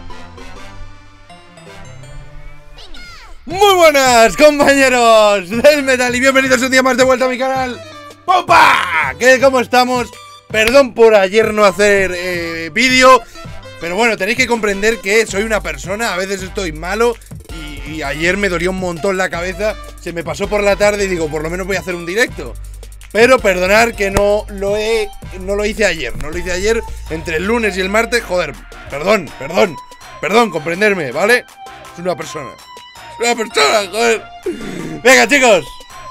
Muy buenas, compañeros del Metal, y bienvenidos un día más de vuelta a mi canal. ¡Opa! ¿Cómo estamos? Perdón por ayer no hacer vídeo, pero bueno, tenéis que comprender que soy una persona, a veces estoy malo y ayer me dolió un montón la cabeza. Se me pasó por la tarde y digo, por lo menos voy a hacer un directo. Pero perdonad que no lo hice ayer. No lo hice ayer, entre el lunes y el martes. Joder, perdón, comprenderme, ¿vale? Es una persona. Joder. Venga, chicos.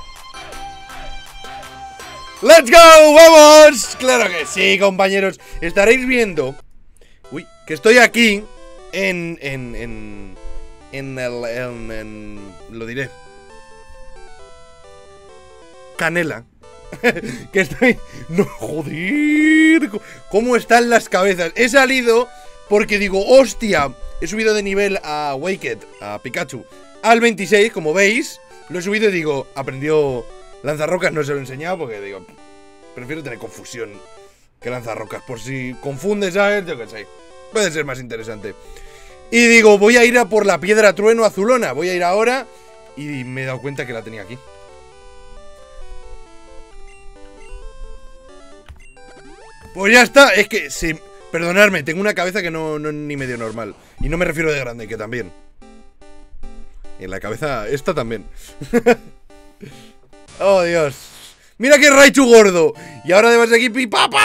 ¡Let's go! ¡Vamos! Claro que sí, compañeros. Estaréis viendo que estoy aquí lo diré, Canela. Que estoy... No, joder. ¿Cómo están las cabezas? He salido porque digo, hostia, he subido de nivel a Waked, a Pikachu, al 26, como veis. Lo he subido y digo, aprendió lanzarrocas. No se lo he enseñado porque digo, prefiero tener confusión que lanzarrocas. Por si confundes, ¿sabes? Yo qué sé, puede ser más interesante. Y digo, voy a ir a por la piedra trueno azulona. Voy a ir ahora. Y me he dado cuenta que la tenía aquí. Pues ya está, es que, sí, perdonadme, tengo una cabeza que no es ni medio normal. Y no me refiero de grande, que también. Y en la cabeza, esta también. Oh, Dios. Mira qué Raichu gordo. Y ahora además de aquí,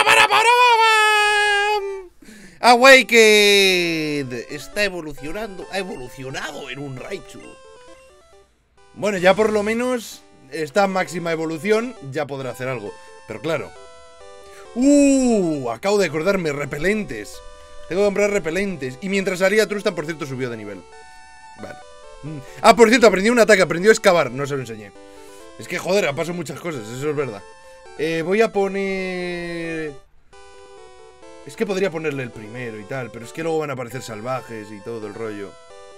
Awaked está evolucionando, ha evolucionado en un Raichu. Bueno, ya por lo menos esta máxima evolución ya podrá hacer algo. Pero claro, acabo de acordarme, repelentes. Tengo que comprar repelentes. Y mientras haría Trustan, por cierto, subió de nivel. Vale. Ah, por cierto, aprendió un ataque, aprendió a excavar. No se lo enseñé. Es que, joder, ha pasado muchas cosas, eso es verdad. Voy a poner... Es que podría ponerle el primero y tal, pero es que luego van a aparecer salvajes y todo el rollo.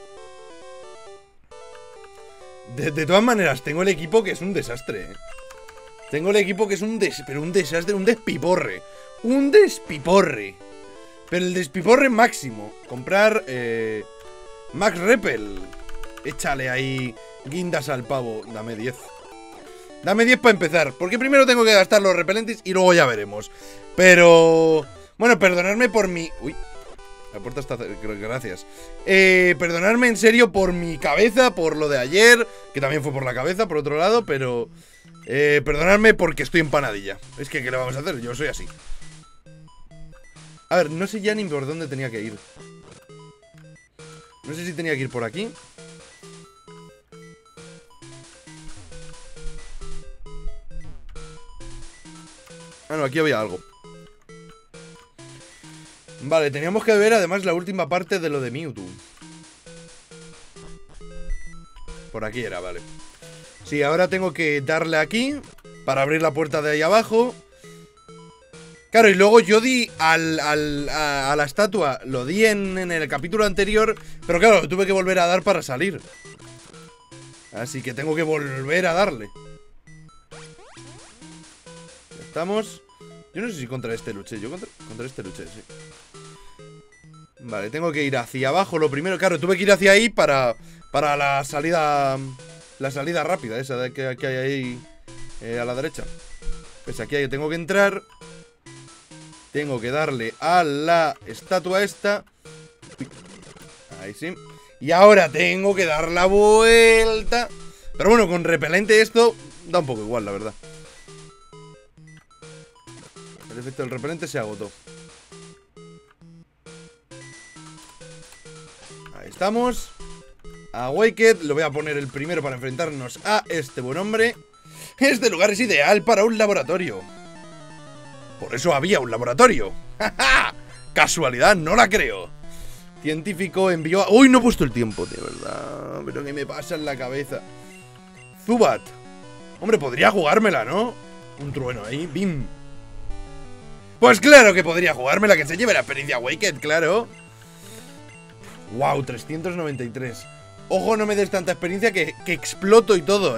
De todas maneras, tengo el equipo que es un desastre, Tengo el equipo que es un desastre, un despiporre. Un despiporre. Pero el despiporre máximo. Comprar Max Repel. Échale ahí guindas al pavo. Dame 10. Dame 10 para empezar. Porque primero tengo que gastar los repelentes y luego ya veremos. Pero... Bueno, perdonadme por mi... Uy, la puerta está... Gracias. Perdonadme en serio por mi cabeza, por lo de ayer, que también fue por la cabeza, por otro lado, pero... perdonadme porque estoy empanadilla. Es que, ¿qué le vamos a hacer? Yo soy así. A ver, no sé ya ni por dónde tenía que ir. No sé si tenía que ir por aquí. Ah, no, aquí había algo. Vale, teníamos que ver además la última parte de lo de Mewtwo. Por aquí era, vale. Sí, ahora tengo que darle aquí para abrir la puerta de ahí abajo. Claro, y luego yo di a la estatua. Lo di en el capítulo anterior, pero claro, lo tuve que volver a dar para salir. Así que tengo que volver a darle. Ya estamos. Yo no sé si contra este luché. Yo contra este luché, sí. Vale, tengo que ir hacia abajo lo primero. Claro, tuve que ir hacia ahí para la salida. La salida rápida, esa de que hay ahí a la derecha. Pues aquí tengo que entrar. Tengo que darle a la estatua esta. Ahí sí. Y ahora tengo que dar la vuelta. Pero bueno, con repelente esto da un poco igual, la verdad. El efecto del repelente se agotó. Ahí estamos. A Waked, lo voy a poner el primero para enfrentarnos a este buen hombre. Este lugar es ideal para un laboratorio. Por eso había un laboratorio. ¡Ja! Casualidad, no la creo. Científico envió a... Uy, no he puesto el tiempo, de verdad. Pero ¿qué me pasa en la cabeza? Zubat. Hombre, podría jugármela, ¿no? Un trueno ahí, bim. Pues claro que podría jugármela, que se lleve la experiencia Waked, claro. Wow, 393. Ojo, no me des tanta experiencia que exploto y todo,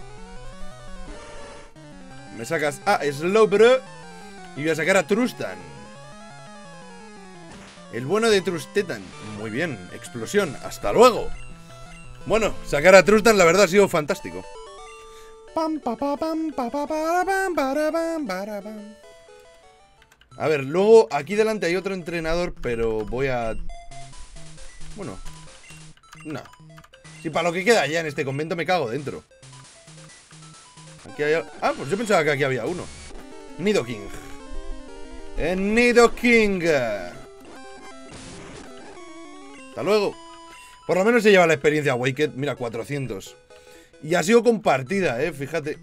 Me sacas a Slowbro y voy a sacar a Trustan. El bueno de Trustetan. Muy bien, explosión. Hasta luego. Bueno, sacar a Trustan la verdad ha sido fantástico. A ver, luego aquí delante hay otro entrenador, pero voy a... Bueno, no. Si para lo que queda ya en este convento me cago dentro. Aquí hay... Ah, pues yo pensaba que aquí había uno. Nidoking. Nidoking. Hasta luego. Por lo menos se lleva la experiencia Waked. Mira, 400. Y ha sido compartida, fíjate.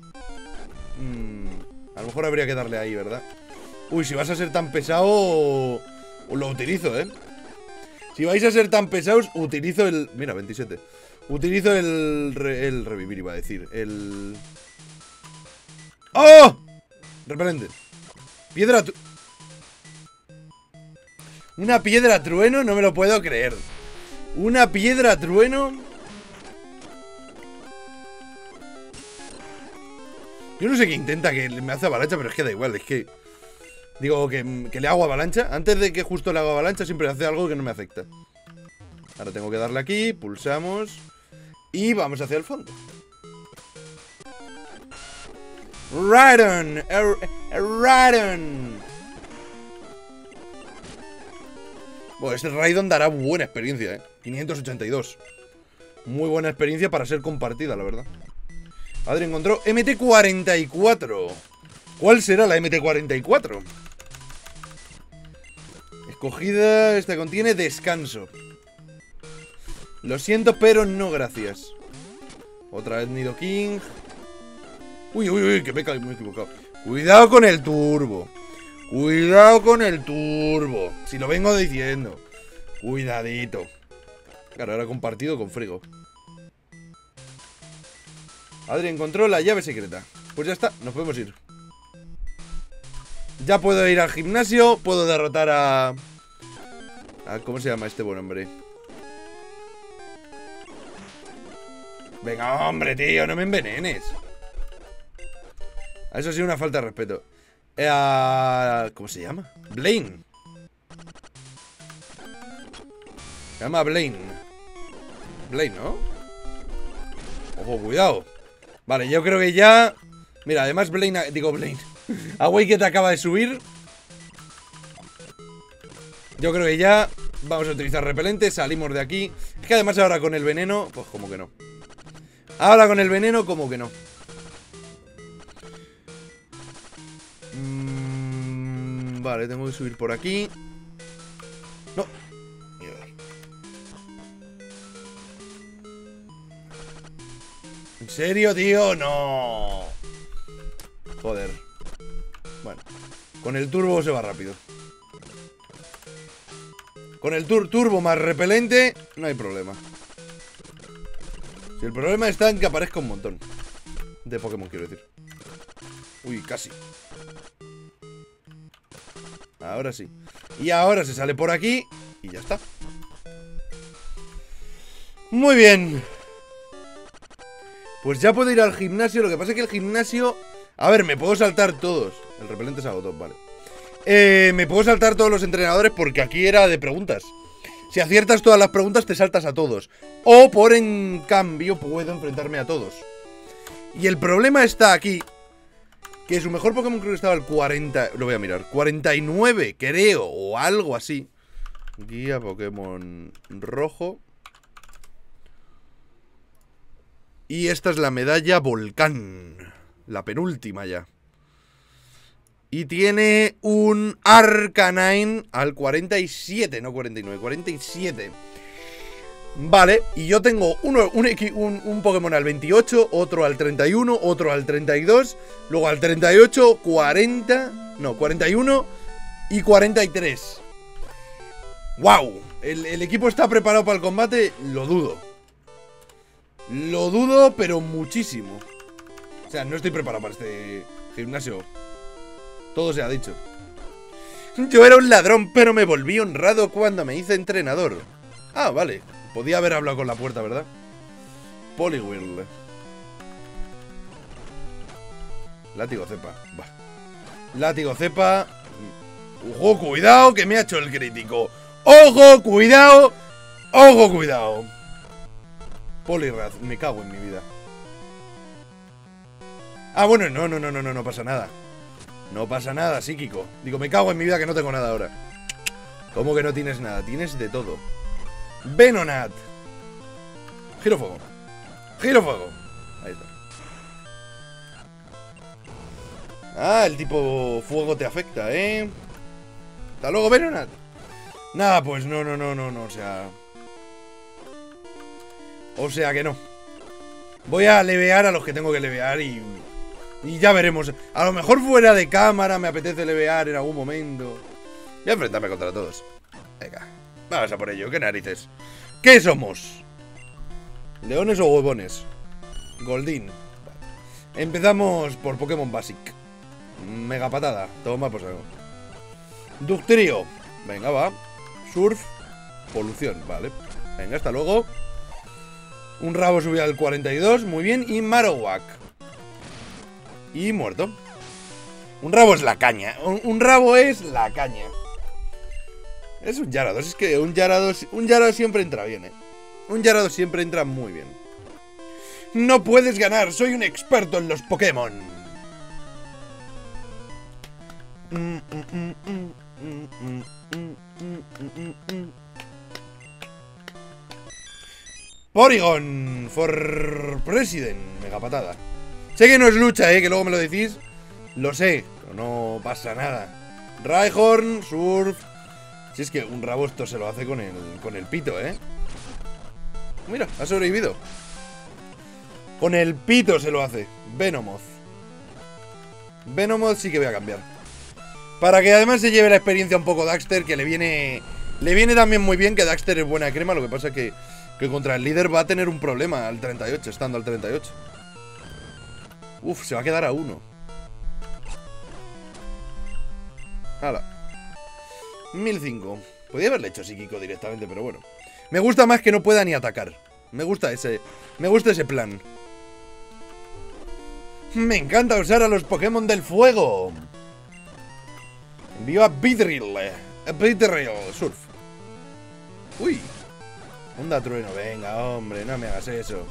A lo mejor habría que darle ahí, ¿verdad? Uy, si vas a ser tan pesado, lo utilizo, Si vais a ser tan pesados, utilizo el... Mira, 27. Utilizo el revivir, iba a decir. El... ¡Oh! Repelente. Piedra... Una piedra trueno, no me lo puedo creer. Una piedra trueno. Yo no sé qué intenta, que me hace avalancha, pero es que da igual, es que... Digo, que le hago avalancha. Antes de que justo le haga avalancha, siempre hace algo que no me afecta. Ahora tengo que darle aquí, pulsamos. Y vamos hacia el fondo. Raidon. Raidon. Bueno, este Raidon dará buena experiencia, 582. Muy buena experiencia para ser compartida, la verdad. Adri encontró MT-44. ¿Cuál será la MT-44? Escogida, esta contiene descanso. Lo siento, pero no gracias. Otra vez Nidoking. Uy, uy, uy, que me he equivocado. Cuidado con el turbo. Cuidado con el turbo. Si lo vengo diciendo. Cuidadito. Claro, ahora compartido con Frigo. Adri encontró la llave secreta. Pues ya está, nos podemos ir. Ya puedo ir al gimnasio. Puedo derrotar a... ¿Cómo se llama este buen hombre? Venga, hombre, tío, no me envenenes. Eso ha sido una falta de respeto. ¿Cómo se llama? Blaine. Se llama Blaine. Blaine, ¿no? Ojo, cuidado. Vale, yo creo que ya... Mira, además Blaine... Digo Blaine. Awake acaba de subir. Yo creo que ya vamos a utilizar repelente. Salimos de aquí. Es que además ahora con el veneno... Pues como que no. Ahora con el veneno como que no. Vale, tengo que subir por aquí. No. Mierda. ¿En serio, tío? No. Joder. Bueno. Con el turbo se va rápido. Con el turbo más repelente no hay problema. Si el problema está en que aparezca un montón de Pokémon, quiero decir. Uy, casi. Ahora sí. Y ahora se sale por aquí y ya está. Muy bien. Pues ya puedo ir al gimnasio. Lo que pasa es que el gimnasio... A ver, me puedo saltar todos. El repelente se agotó, vale. Me puedo saltar todos los entrenadores porque aquí era de preguntas. Si aciertas todas las preguntas te saltas a todos. O por en cambio puedo enfrentarme a todos. Y el problema está aquí, que su mejor Pokémon creo que estaba el 40... Lo voy a mirar, 49 creo, o algo así. Guía Pokémon rojo. Y esta es la medalla Volcán, la penúltima ya. Y tiene un Arcanine al 47, no 49, 47. Vale, y yo tengo un Pokémon al 28, otro al 31, otro al 32, luego al 38, 40, no, 41 y 43. ¡Wow! ¿El equipo está preparado para el combate? Lo dudo. Lo dudo, pero muchísimo. O sea, no estoy preparado para este gimnasio. Todo se ha dicho. Yo era un ladrón, pero me volví honrado cuando me hice entrenador. Ah, vale. Podía haber hablado con la puerta, ¿verdad? Poliwhirl. Látigo cepa. Bah. Látigo cepa. ¡Ojo, cuidado! Que me ha hecho el crítico. ¡Ojo, cuidado! ¡Ojo, cuidado! Poliwrath, me cago en mi vida. Ah, bueno, no pasa nada. No pasa nada, psíquico. Digo, me cago en mi vida que no tengo nada ahora. ¿Cómo que no tienes nada? Tienes de todo. Venonat. Giro fuego. Giro fuego. Ahí está. Ah, el tipo fuego te afecta, ¿eh? Hasta luego, Venonat. Nada, pues no, o sea que no. Voy a levear a los que tengo que levear y ya veremos. A lo mejor fuera de cámara me apetece levear en algún momento. Voy a enfrentarme contra todos. Venga, vamos a por ello, ¿qué narices? ¿Qué somos? ¿Leones o huevones? Goldín. Vale. Empezamos por Pokémon Basic. Mega patada, toma por saco. Ductrio. Venga, va. Surf. Polución, vale. Venga, hasta luego. Un rabo subió al 42, muy bien. Y Marowak. Y muerto. Un rabo es la caña. Un rabo es la caña. Es un Gyarados. Es que un Gyarados siempre entra bien, ¿eh? Un Gyarados siempre entra muy bien. No puedes ganar. Soy un experto en los Pokémon. Porygon for President. Mega patada. Sé que no es lucha, que luego me lo decís. Lo sé, pero no pasa nada. Rhyhorn, Surf. Si es que un rabo esto se lo hace con el pito, Mira, ha sobrevivido. Con el pito se lo hace. Venomoth. Venomoth sí que voy a cambiar. Para que además se lleve la experiencia un poco Daxter, que le viene también muy bien, que Daxter es buena crema. Lo que pasa es que contra el líder va a tener un problema al 38, estando al 38. Uf, se va a quedar a 1. Hala. 1005. Podría haberle hecho psíquico directamente, pero bueno. Me gusta más que no pueda ni atacar. Me gusta ese plan. Me encanta usar a los Pokémon del fuego. Envío a Beedrill. Surf. Uy. Onda trueno, venga, hombre, no me hagas eso.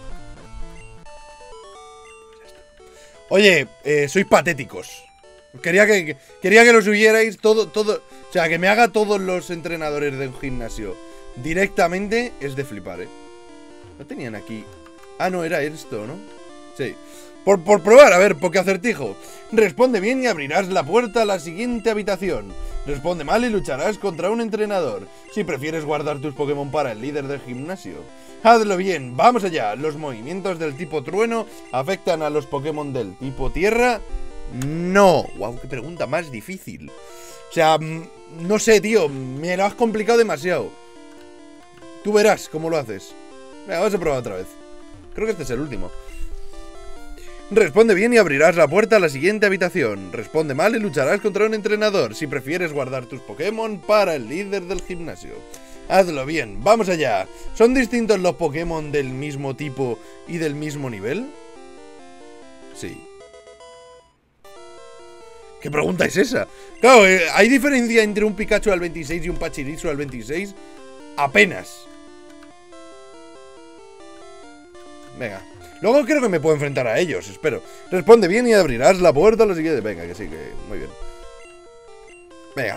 Oye, sois patéticos. Quería que lo subierais todo. O sea, que me haga todos los entrenadores de un gimnasio directamente es de flipar, No tenían aquí. Ah, no, era esto, ¿no? Sí. Por probar, a ver, Pokéacertijo. Responde bien y abrirás la puerta a la siguiente habitación. Responde mal y lucharás contra un entrenador. Si prefieres guardar tus Pokémon para el líder del gimnasio. Hazlo bien, vamos allá. Los movimientos del tipo trueno afectan a los Pokémon del tipo tierra. No. Wow, qué pregunta más difícil. O sea, no sé, tío. Me lo has complicado demasiado. Tú verás cómo lo haces. Venga, vamos a probar otra vez. Creo que este es el último. Responde bien y abrirás la puerta a la siguiente habitación. Responde mal y lucharás contra un entrenador. Si prefieres guardar tus Pokémon para el líder del gimnasio. Hazlo bien, vamos allá. ¿Son distintos los Pokémon del mismo tipo y del mismo nivel? Sí. ¿Qué pregunta es esa? Claro, ¿hay diferencia entre un Pikachu al 26 y un Pachirisu al 26? Apenas. Venga. Luego creo que me puedo enfrentar a ellos, espero. Responde bien y abrirás la puerta a la siguiente. Venga, que sí, que muy bien. Venga.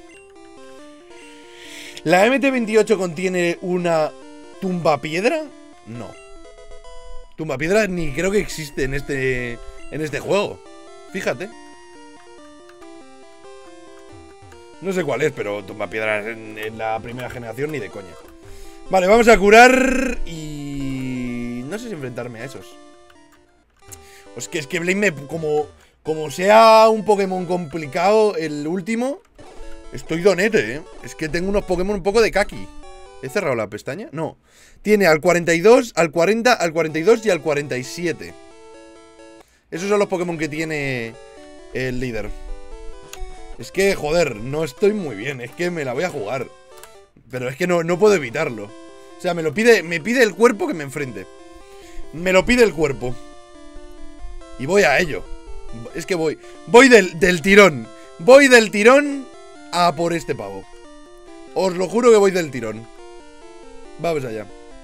¿La MT-28 contiene una tumba piedra? No. Tumba piedra ni creo que existe en este juego. Fíjate. No sé cuál es, pero tumba piedra en la primera generación ni de coña. Vale, vamos a curar y... no sé si enfrentarme a esos. Es que Blade como sea un Pokémon complicado el último, estoy donete, Es que tengo unos Pokémon un poco de kaki. ¿He cerrado la pestaña? No. Tiene al 42, al 40, al 42 y al 47. Esos son los Pokémon que tiene el líder. Es que, joder, no estoy muy bien. Es que me la voy a jugar. Pero es que no puedo evitarlo. O sea, me pide el cuerpo que me enfrente. Me lo pide el cuerpo. Y voy a ello. Es que voy del tirón. Voy del tirón a por este pavo. Os lo juro que voy del tirón. Vamos allá.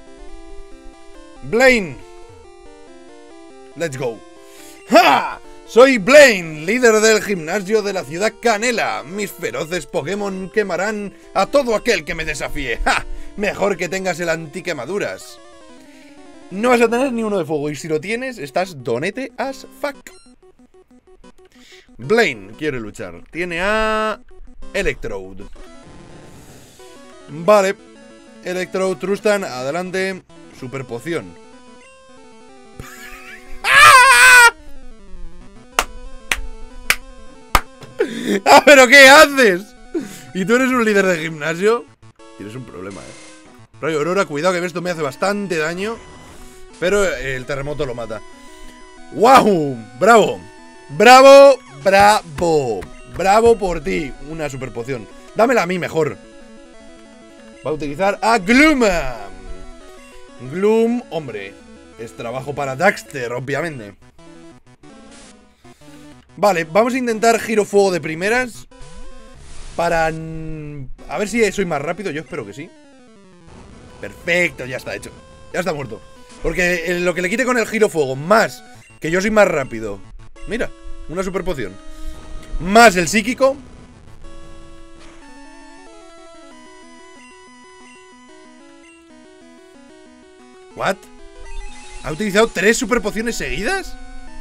Blaine. Let's go. ¡Ja! Soy Blaine, líder del gimnasio de la ciudad Canela. Mis feroces Pokémon quemarán a todo aquel que me desafíe. ¡Ja! Mejor que tengas el antiquemaduras. No vas a tener ni uno de fuego, y si lo tienes, estás donete as fuck. Blaine quiere luchar. Tiene a Electrode. Vale. Electrode, Trustan, adelante. Super poción. ¡Ah, pero qué haces! ¿Y tú eres un líder de gimnasio? Tienes un problema, Rayo Aurora, cuidado que esto me hace bastante daño. Pero el terremoto lo mata. ¡Wow! ¡Bravo! ¡Bravo! ¡Bravo! ¡Bravo por ti! Una super poción. Dámela a mí mejor. Va a utilizar a Gloom. Gloom, hombre, es trabajo para Daxter, obviamente. Vale, vamos a intentar giro fuego de primeras. Para... a ver si soy más rápido, yo espero que sí. Perfecto, ya está hecho. Ya está muerto. Porque lo que le quite con el giro fuego, más que yo soy más rápido. Mira, una super poción. Más el psíquico. ¿What? ¿Ha utilizado 3 super pociones seguidas?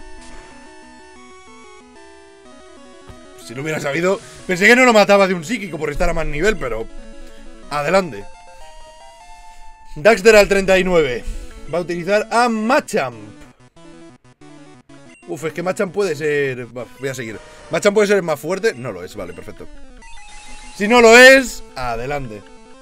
Si lo hubiera sabido. Pensé que no lo mataba de un psíquico por estar a más nivel, pero... adelante. Daxter al 39. Va a utilizar a Machamp. Uf, es que Machamp puede ser... voy a seguir. ¿Machamp puede ser más fuerte? No lo es, vale, perfecto. Si no lo es, adelante.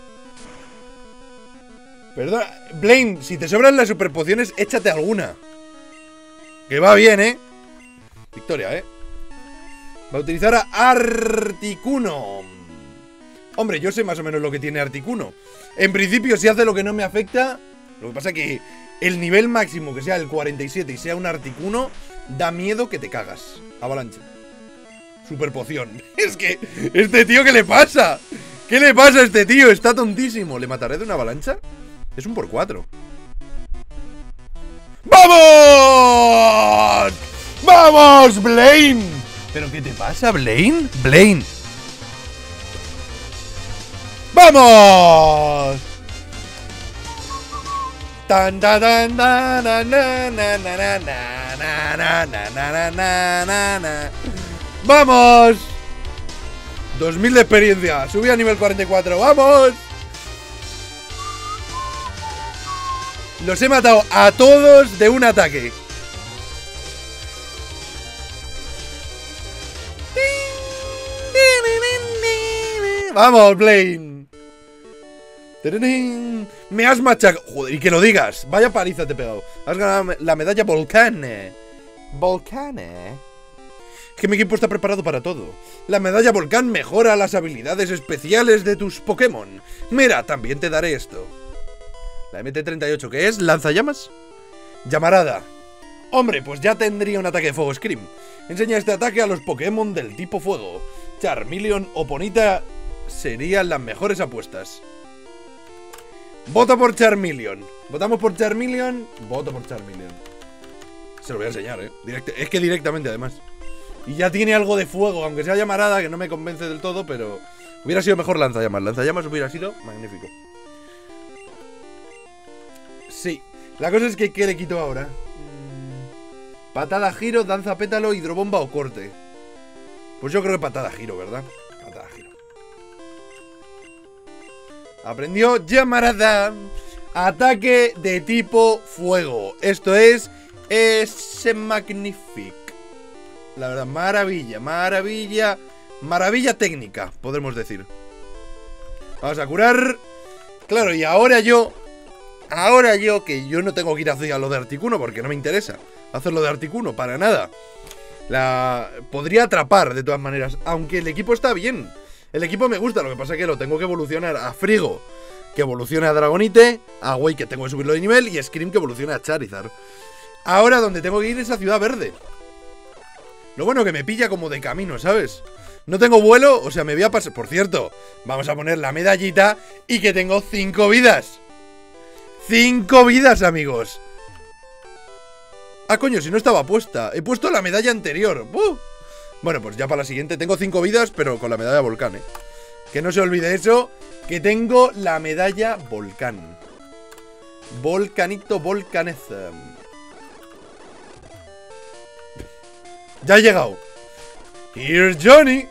Perdón, Blaine, si te sobran las super pociones, échate alguna. Que va bien, Victoria, Va a utilizar a Articuno. Hombre, yo sé más o menos lo que tiene Articuno. En principio, si hace lo que no me afecta. Lo que pasa es que el nivel máximo, que sea el 47 y sea un Articuno, da miedo que te cagas. Avalancha. Super poción. Es que, ¿este tío qué le pasa? ¿Qué le pasa a este tío? Está tontísimo. ¿Le mataré de una avalancha? Es un por 4. ¡Vamos! ¡Vamos, Blaine! ¿Pero qué te pasa, Blaine? ¡Blaine! ¡Vamos! Tan tan tan tan na na na na na na na na na. ¡Vamos! 2000 de experiencia. Subí a nivel 44. ¡Vamos! Los he matado a todos de un ataque. ¡Vamos, Blaine! Me has machacado. Joder, y que lo digas. Vaya paliza te he pegado. Has ganado la medalla Volcane. Volcane. Es que mi equipo está preparado para todo. La medalla Volcán mejora las habilidades especiales de tus Pokémon. Mira, también te daré esto. La MT-38, ¿qué es? ¿Lanzallamas? Llamarada. Hombre, pues ya tendría un ataque de fuego Scream. Enseña este ataque a los Pokémon del tipo fuego. Charmeleon o Ponita serían las mejores apuestas. Voto por Charmeleon. Votamos por Charmeleon. Voto por Charmeleon. Se lo voy a enseñar, es que directamente, además. Y ya tiene algo de fuego, aunque sea llamarada, que no me convence del todo, pero... hubiera sido mejor lanzallamas. Lanzallamas hubiera sido magnífico. Sí. La cosa es que ¿qué le quito ahora? Patada giro, danza pétalo, hidrobomba o corte. Pues yo creo que patada giro, ¿verdad? Patada giro. Aprendió llamarada. Ataque de tipo fuego. Esto es magnific. La verdad, maravilla, maravilla. Maravilla técnica, podremos decir. Vamos a curar. Claro, y ahora yo que yo no tengo que ir a hacer lo de Articuno, porque no me interesa hacerlo de Articuno, para nada. Podría atrapar de todas maneras, aunque el equipo está bien. El equipo me gusta, lo que pasa es que lo tengo que evolucionar a Frigo, que evolucione a Dragonite, a Wei, que tengo que subirlo de nivel, y a Scream, que evolucione a Charizard. Ahora donde tengo que ir es a Ciudad Verde. Lo bueno que me pilla como de camino, ¿sabes? No tengo vuelo, o sea, me voy a pasar... Por cierto, vamos a poner la medallita y que tengo 5 vidas. 5 vidas, amigos. Ah, coño, si no estaba puesta. He puesto la medalla anterior. Bueno, pues ya para la siguiente. Tengo 5 vidas, pero con la medalla volcán, ¿eh? Que no se olvide eso, que tengo la medalla volcán. Volcanito volcaneza. Ya he llegado. Here's Johnny.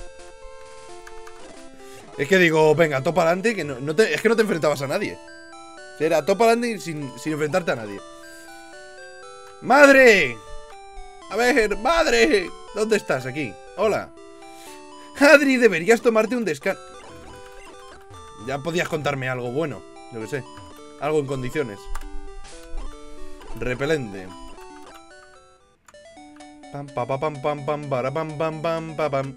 Es que digo, venga, topa adelante, que es que no te enfrentabas a nadie. Era topa adelante sin enfrentarte a nadie. ¡Madre! A ver, madre. ¿Dónde estás? Aquí. Hola. Adri, deberías tomarte un descanso. Ya podías contarme algo bueno. Yo que sé. Algo en condiciones. Repelente. Pam pam pam pam pam para pam pam pam pam.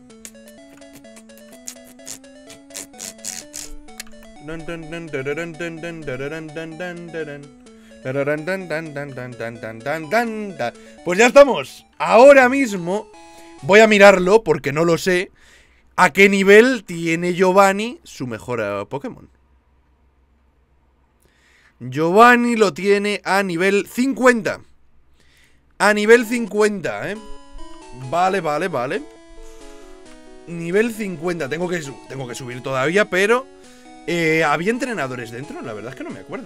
Pues ya estamos. Ahora mismo voy a mirarlo porque no lo sé. ¿A qué nivel tiene Giovanni su mejor Pokémon? Giovanni lo tiene a nivel 50. A nivel 50, ¿eh? Vale, vale, vale. Nivel 50. Tengo que subir todavía, pero... ¿había entrenadores dentro? La verdad es que no me acuerdo.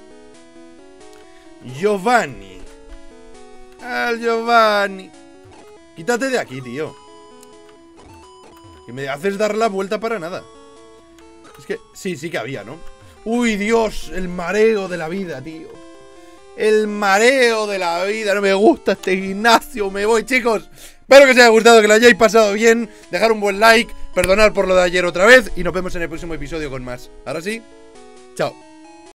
Giovanni. Al Giovanni. Quítate de aquí, tío. Que me haces dar la vuelta para nada. Es que... sí que había, ¿no? Uy, Dios, el mareo de la vida, tío. El mareo de la vida. No me gusta este gimnasio. Me voy, chicos. Espero que os haya gustado, que lo hayáis pasado bien. Dejar un buen like. Perdonad por lo de ayer otra vez. Y nos vemos en el próximo episodio con más. Ahora sí, chao.